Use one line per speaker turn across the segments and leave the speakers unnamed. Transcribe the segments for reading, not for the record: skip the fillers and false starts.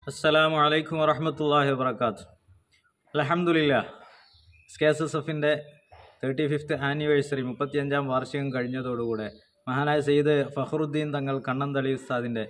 അസ്സലാമു അലൈക്കും വറഹ്മത്തുള്ളാഹി വബറകാതുഹു. അൽഹംദുലില്ലാ, SKSSFന്റെ 35th ആനിവേഴ്സറി 35ാം വാർഷികം കഴിഞ്ഞതോടുകൂടെ മഹാനായ സയ്യിദ് ഫഖറുദ്ദീൻ തങ്ങൾ കണ്ണന്തളി ഉസ്താദിൻ്റെ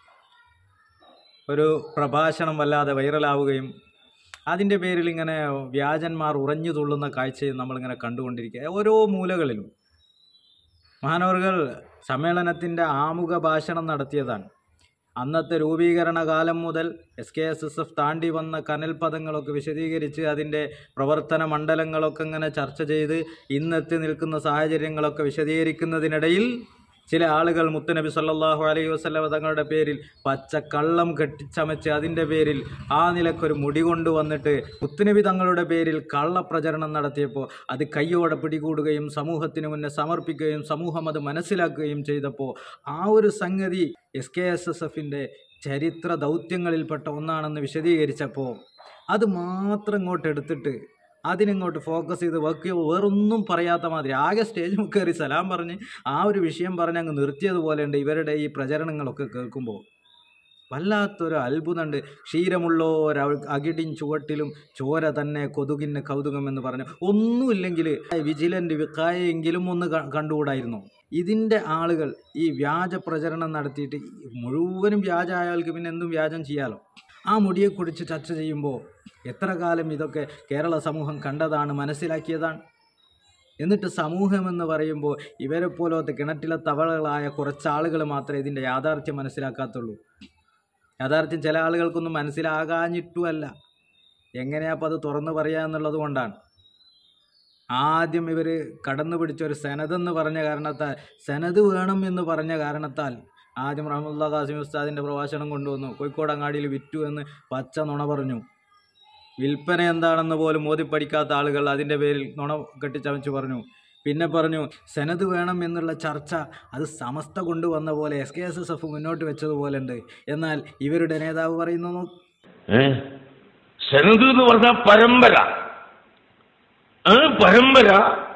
ഒരു പ്രഭാഷണം വല്ലാതെ വൈറലാവുകയും അതിൻ്റെ പേരിൽ ഇങ്ങനെ വ്യാജന്മാർ ഉറഞ്ഞു തുള്ളുന്ന കാഴ്ചയും നമ്മളിങ്ങനെ കണ്ടുകൊണ്ടിരിക്കുക. ഓരോ മൂലകളിലും മഹാനവറുകൾ സമ്മേളനത്തിൻ്റെ ആമുഖ ഭാഷണം നടത്തിയതാണ്. അന്നത്തെ രൂപീകരണ കാലം മുതൽ SKSSF താണ്ടി വന്ന കനൽപദങ്ങളൊക്കെ വിശദീകരിച്ച് അതിൻ്റെ പ്രവർത്തന മണ്ഡലങ്ങളൊക്കെ ഇങ്ങനെ ചർച്ച ചെയ്ത് ഇന്നെത്തി നിൽക്കുന്ന സാഹചര്യങ്ങളൊക്കെ വിശദീകരിക്കുന്നതിനിടയിൽ ചില ആളുകൾ മുത്തുനബി സല്ലല്ലാഹു അലൈഹി വസല്ലം തങ്ങളുടെ പേരിൽ പച്ചക്കള്ളം കെട്ടിച്ചമച്ച് അതിൻ്റെ പേരിൽ ആ നിലക്കൊരു മുടി കൊണ്ടുവന്നിട്ട് മുത്തുനബി തങ്ങളുടെ പേരിൽ കള്ളപ്രചരണം നടത്തിയപ്പോൾ അത് കയ്യോടെ പിടികൂടുകയും സമൂഹത്തിന് മുന്നേ സമർപ്പിക്കുകയും സമൂഹം അത് മനസ്സിലാക്കുകയും ചെയ്തപ്പോൾ ആ ഒരു സംഗതി SKSSFന്റെ ചരിത്ര ദൗത്യങ്ങളിൽപ്പെട്ട ഒന്നാണെന്ന് വിശദീകരിച്ചപ്പോൾ അത് മാത്രം ഇങ്ങോട്ട് എടുത്തിട്ട് അതിനിങ്ങോട്ട് ഫോക്കസ് ചെയ്ത് വർക്ക് വേറൊന്നും പറയാത്ത മാതിരി ആകെ സ്റ്റേജിൽ കയറി സലാം പറഞ്ഞ് ആ ഒരു വിഷയം പറഞ്ഞ് അങ്ങ് നിർത്തിയതുപോലെയുണ്ട് ഇവരുടെ ഈ പ്രചരണങ്ങളൊക്കെ കേൾക്കുമ്പോൾ. വല്ലാത്തൊരു അത്ഭുതമുണ്ട്. ക്ഷീരമുള്ളോര അകിടിൻ ചുവട്ടിലും ചോര തന്നെ കൊതുകിന് കൗതുകം എന്ന് പറഞ്ഞു. ഒന്നുമില്ലെങ്കിൽ വിജിലൻ്റ് വിക്കായെങ്കിലും ഒന്ന് കണ്ടുകൂടായിരുന്നു. ഇതിൻ്റെ ആളുകൾ ഈ വ്യാജ പ്രചരണം നടത്തിയിട്ട് മുഴുവനും വ്യാജ ആയാൾക്ക് പിന്നെ എന്തും വ്യാജം ചെയ്യാലോ. ആ മുടിയെക്കുറിച്ച് ചർച്ച ചെയ്യുമ്പോൾ എത്ര കാലം ഇതൊക്കെ കേരള സമൂഹം കണ്ടതാണ്, മനസ്സിലാക്കിയതാണ്. എന്നിട്ട് സമൂഹമെന്ന് പറയുമ്പോൾ ഇവരെ പോലത്തെ കിണറ്റിലെ തവളകളായ കുറച്ചാളുകൾ മാത്രമേ ഇതിൻ്റെ യാഥാർത്ഥ്യം മനസ്സിലാക്കാത്തുള്ളൂ. യാഥാർത്ഥ്യം ചില ആളുകൾക്കൊന്നും മനസ്സിലാകാഞ്ഞിട്ടുമല്ല, എങ്ങനെയാപ്പോൾ അത് തുറന്നു പറയുക എന്നുള്ളത് കൊണ്ടാണ്. ആദ്യം ഇവർ കടന്നു പിടിച്ച ഒരു സനതെന്ന് പറഞ്ഞ കാരണത്താൽ, സനത് വേണം എന്ന് പറഞ്ഞ കാരണത്താൽ ആദ്യം റഹ്മത്തുള്ളാഹി ഖാസിമി ഉസ്താദിൻ്റെ പ്രഭാഷണം കൊണ്ടുവന്നു. കോഴിക്കോട് അങ്ങാടിയിൽ വിറ്റു എന്ന് പച്ച നുണ പറഞ്ഞു. വിൽപ്പന എന്താണെന്ന് പോലും മോദി പഠിക്കാത്ത ആളുകൾ അതിൻ്റെ പേരിൽ നുണ കെട്ടിച്ചമച്ച് പറഞ്ഞു. പിന്നെ പറഞ്ഞു സനത് വേണം എന്നുള്ള ചർച്ച അത് സമസ്ത കൊണ്ടുവന്ന പോലെ SKSSF മുന്നോട്ട് വെച്ചതുപോലെ ഉണ്ട്. എന്നാൽ ഇവരുടെ നേതാവ് പറയുന്നു
സനത് എന്ന് പറഞ്ഞ പരമ്പര, ആ പരമ്പര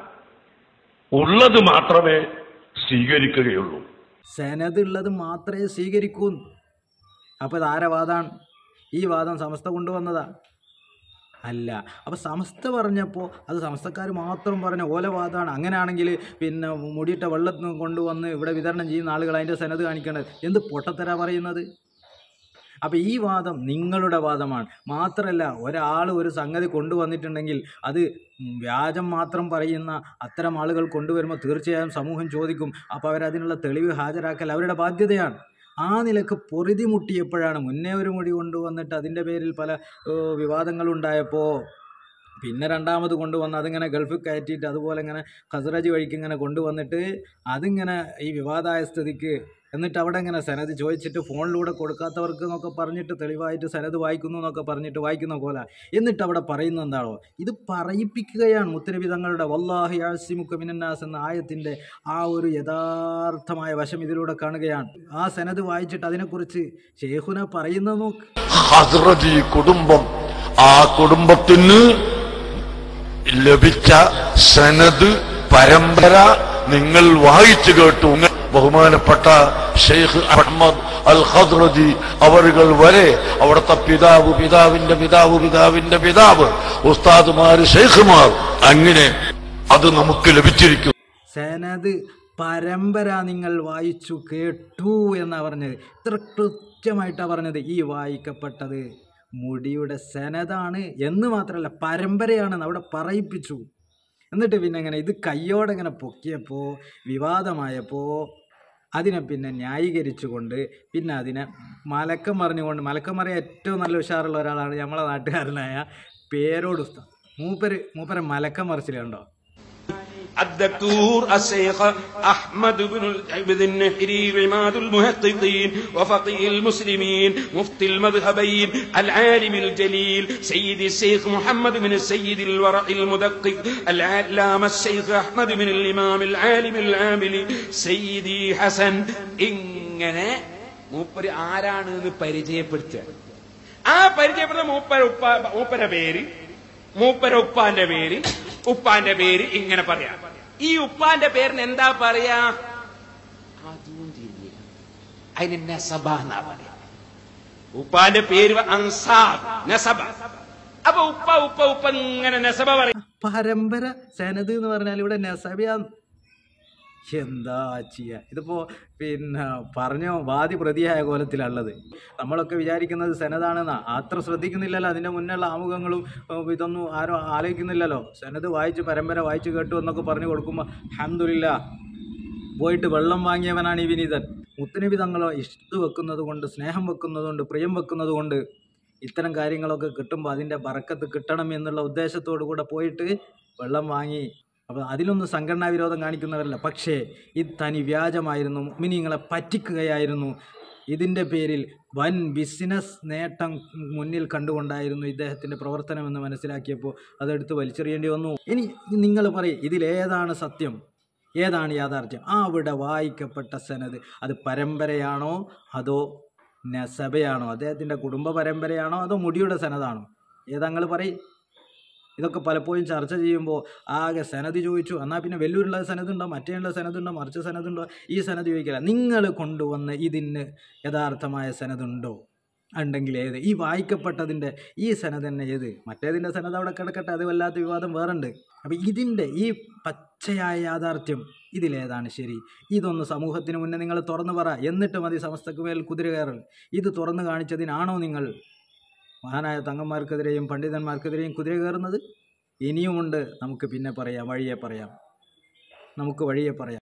ഉള്ളത് മാത്രമേ സ്വീകരിക്കുകയുള്ളൂ.
സനത് ഉള്ളത് മാത്രമേ സ്വീകരിക്കൂ. അപ്പോൾ ഇത് ആരെ വാദമാണ്? ഈ വാദം സമസ്ത കൊണ്ടുവന്നതാ അല്ല. അപ്പോൾ സമസ്ത പറഞ്ഞപ്പോൾ അത് സമസ്തക്കാർ മാത്രം പറഞ്ഞ ഓലവാദമാണ്. അങ്ങനെയാണെങ്കിൽ പിന്നെ മുടിയിട്ട വെള്ളം കൊണ്ടുവന്ന് ഇവിടെ വിതരണം ചെയ്യുന്ന ആളുകൾ അതിൻ്റെ സനത് കാണിക്കേണ്ടത് എന്ത് പൊട്ടത്തരാ പറയുന്നത്? അപ്പോൾ ഈ വാദം നിങ്ങളുടെ വാദമാണ്. മാത്രമല്ല, ഒരാൾ ഒരു സംഗതി കൊണ്ടുവന്നിട്ടുണ്ടെങ്കിൽ അത് വ്യാജം മാത്രം പറയുന്ന അത്തരം ആളുകൾ കൊണ്ടുവരുമ്പോൾ തീർച്ചയായും സമൂഹം ചോദിക്കും. അപ്പോൾ അവരതിനുള്ള തെളിവ് ഹാജരാക്കൽ അവരുടെ ബാധ്യതയാണ്. ആ നിലക്ക് പൊറുതി മുട്ടിയപ്പോഴാണ് മുന്നേ ഒരു മുടി കൊണ്ടുവന്നിട്ട് അതിൻ്റെ പേരിൽ പല വിവാദങ്ങളുണ്ടായപ്പോൾ പിന്നെ രണ്ടാമത് കൊണ്ടുവന്ന് അതിങ്ങനെ ഗൾഫിൽ കയറ്റിയിട്ട് അതുപോലെ ഇങ്ങനെ ഖസ്റജ് വഴിക്ക് ഇങ്ങനെ കൊണ്ടുവന്നിട്ട് അതിങ്ങനെ ഈ വിവാദമായ സ്ഥിതിക്ക് എന്നിട്ട് അവിടെ ഇങ്ങനെ സനത് ചോദിച്ചിട്ട് ഫോണിലൂടെ കൊടുക്കാത്തവർക്ക് എന്നൊക്കെ പറഞ്ഞിട്ട് തെളിവായിട്ട് സനത് വായിക്കുന്നു എന്നൊക്കെ പറഞ്ഞിട്ട് വായിക്കുന്ന പോലെ എന്നിട്ട് അവിടെ പറയുന്നത് എന്താണോ ഇത് പറയിപ്പിക്കുകയാണ്. മുത്തുനബി തങ്ങളുടെ വല്ലാഹി യഅസിമുക മിനന്നാസ് എന്ന ആയത്തിൻ്റെ ആ ഒരു യഥാർത്ഥമായ വശം ഇതിലൂടെ കാണുകയാണ്. ആ സനത് വായിച്ചിട്ട് അതിനെക്കുറിച്ച് ശൈഖുന പറയുന്നത് നോക്ക്.
ഖസ്റജി കുടുംബം, ആ കുടുംബത്തിന് ലഭിച്ച സനത് പരമ്പര നിങ്ങൾ വായിച്ചു കേട്ടു. ബഹുമാനപ്പെട്ട ഷെയ്ഖ് അഹ്മദ് അൽ ഖസ്റജി അവരുകൾ വരെ അവിടുത്തെ പിതാവ്, പിതാവിന്റെ പിതാവ്, പിതാവിന്റെ പിതാവ്, ഉസ്താദുമാര്, ഷെയ്ഖുമാർ, അങ്ങനെ അത് നമുക്ക് ലഭിച്ചിരിക്കും.
സനത് പരമ്പര നിങ്ങൾ വായിച്ചു കേട്ടു എന്നാണ് പറഞ്ഞത്. ഇത്ര കൃത്യമായിട്ടാണ് പറഞ്ഞത്. ഈ വായിക്കപ്പെട്ടത് മുടിയുടെ സനതാണ് എന്ന് മാത്രമല്ല പരമ്പരയാണെന്ന് അവിടെ പറയിപ്പിച്ചു. എന്നിട്ട് പിന്നെ ഇങ്ങനെ ഇത് കയ്യോടെ ഇങ്ങനെ പൊക്കിയപ്പോൾ വിവാദമായപ്പോൾ അതിനെ പിന്നെ ന്യായീകരിച്ചുകൊണ്ട് പിന്നെ അതിനെ മലക്കം പറഞ്ഞുകൊണ്ട്, മലക്കം പറയാൻ ഏറ്റവും നല്ല ഉഷാറുള്ള ഒരാളാണ് നമ്മളെ നാട്ടുകാരനായ പേരോട് ഉസ്താദ്. മൂപ്പരെ മലക്കം മറിച്ചിലുണ്ടോ?
الدكتور الشيخ أحمد بن النحري عماد المحققين وفقيه المسلمين مفتي المذهبين العالم الجليل سيد الشيخ محمد بن السيد الورع المدقق العلامة الشيخ أحمد بن الإمام العالم العامل سيدي حسن ഇങ്ങനെ മൂപ്പര് ആരാണെന്ന് പരിചയപ്പെടുത്തുക. ആ പരിചയപ്പെടുന്ന മൂപ്പര ഉപ്പാന്റെ പേര് ഇങ്ങനെ പറയാം. ഈ ഉപ്പാന്റെ പേരിന് എന്താ പറയാ? അതും തിരിഞ്ഞില്ല. അതിന് നെസബ എന്നാ പറയാ. ഉപ്പാന്റെ പേര് അൻസാർ, നസബ. അപ്പൊ ഉപ്പ ഉപ്പ ഉപ്പ ഇങ്ങനെ നസബ പറയും.
പരമ്പര സനത് എന്ന് പറഞ്ഞാൽ ഇവിടെ നസബിയ. എന്താ ചെയ്യുക? ഇതിപ്പോൾ പിന്നെ പറഞ്ഞോ വാദി പ്രതിയായ കോലത്തിലുള്ളത്. നമ്മളൊക്കെ വിചാരിക്കുന്നത് സനതാണെന്നാ. അത്ര ശ്രദ്ധിക്കുന്നില്ലല്ലോ. അതിൻ്റെ മുന്നുള്ള ആമുഖങ്ങളും ഇതൊന്നും ആരും ആലോചിക്കുന്നില്ലല്ലോ. സനത് വായിച്ച് പരമ്പര വായിച്ച് കേട്ടു എന്നൊക്കെ പറഞ്ഞു കൊടുക്കുമ്പോൾ അൽഹംദുലില്ലാ പോയിട്ട് വെള്ളം വാങ്ങിയവനാണ് ഈ വിനീതൻ. മുത്തുനബി തങ്ങളോ ഇഷ്ടം വെക്കുന്നത് കൊണ്ട്, സ്നേഹം വെക്കുന്നത് കൊണ്ട്, പ്രിയം വെക്കുന്നത് കൊണ്ട് ഇത്തരം കാര്യങ്ങളൊക്കെ കിട്ടുമ്പോൾ അതിൻ്റെ ബറക്കത്ത് കിട്ടണം എന്നുള്ള ഉദ്ദേശത്തോടു കൂടെ പോയിട്ട് വെള്ളം വാങ്ങി. അപ്പോൾ അതിലൊന്നും സംഘടനാ വിരോധം കാണിക്കുന്നവരല്ല. പക്ഷേ ഇത് തനി വ്യാജമായിരുന്നു, മുഅ്മിനീങ്ങളെ പറ്റിക്കുകയായിരുന്നു. ഇതിൻ്റെ പേരിൽ വൻ ബിസിനസ് നേട്ടം മുന്നിൽ കണ്ടുകൊണ്ടായിരുന്നു ഇദ്ദേഹത്തിൻ്റെ പ്രവർത്തനമെന്ന് മനസ്സിലാക്കിയപ്പോൾ അതെടുത്ത് വലിച്ചെറിയേണ്ടി വന്നു. ഇനി നിങ്ങൾ പറയും, ഇതിലേതാണ് സത്യം, ഏതാണ് യാഥാർത്ഥ്യം? അവിടെ വായിക്കപ്പെട്ട സനത് അത് പരമ്പരയാണോ അതോ നസബയാണോ? അദ്ദേഹത്തിൻ്റെ കുടുംബ പരമ്പരയാണോ അതോ മുടിയുടെ സനതാണോ? ഏതാങ്ങൾ പറയും? ഇതൊക്കെ പലപ്പോഴും ചർച്ച ചെയ്യുമ്പോൾ ആകെ സനത് ചോദിച്ചു, എന്നാൽ പിന്നെ വെല്ലൂരുള്ള സനതുണ്ടോ, മറ്റേയുള്ള സനതുണ്ടോ, മറിച്ച് സനതുണ്ടോ? ഈ സനത് ചോദിക്കില്ല. നിങ്ങൾ കൊണ്ടുവന്ന് ഇതിന് യഥാർത്ഥമായ സനതുണ്ടോ? ഉണ്ടെങ്കിൽ ഏത്? ഈ വായിക്കപ്പെട്ടതിൻ്റെ ഈ സനത് തന്നെ ഏത്? മറ്റേതിൻ്റെ സനത് അവിടെ കിടക്കട്ടെ, അത് വല്ലാത്ത വിവാദം വേറുണ്ട്. അപ്പം ഇതിൻ്റെ ഈ പച്ചയായ യാഥാർത്ഥ്യം ഇതിലേതാണ് ശരി? ഇതൊന്ന് സമൂഹത്തിന് മുന്നേ നിങ്ങൾ തുറന്നു പറ. എന്നിട്ട് മതി സമസ്തക്ക് മേൽ കുതിര കയറൽ. ഇത് തുറന്നു കാണിച്ചതിനാണോ നിങ്ങൾ മഹാനായ തങ്ങന്മാർക്കെതിരെയും പണ്ഡിതന്മാർക്കെതിരെയും കുതിര കയറുന്നത്? ഇനിയുമുണ്ട്. നമുക്ക് പിന്നെ പറയാം, വഴിയെ പറയാം.